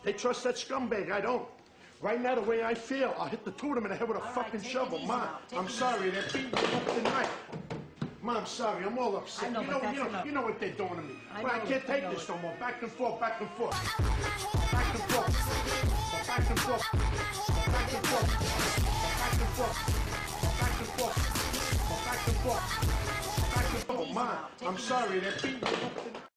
They trust that scumbag. I don't. Right now, the way I feel, I'll hit the two of them in the head with a fucking shovel. Ma, I'm sorry. They're beating me up tonight. Ma, I'm sorry. I'm all upset. I know, you know what they're doing to me. But I can't take this no more. Back and forth, back and forth. Back and forth. Back and forth. Back and forth. Back and forth. Back and forth. Back and forth. Back and forth. Ma, I'm sorry. They're beating me up tonight.